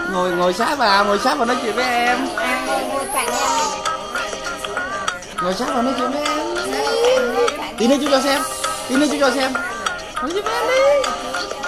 ngồi sát vào, nói chuyện với em. Ngồi cạnh em. Ngồi sát vào nói chuyện với em. Tí nữa chú cho xem. Nói chuyện với em đi.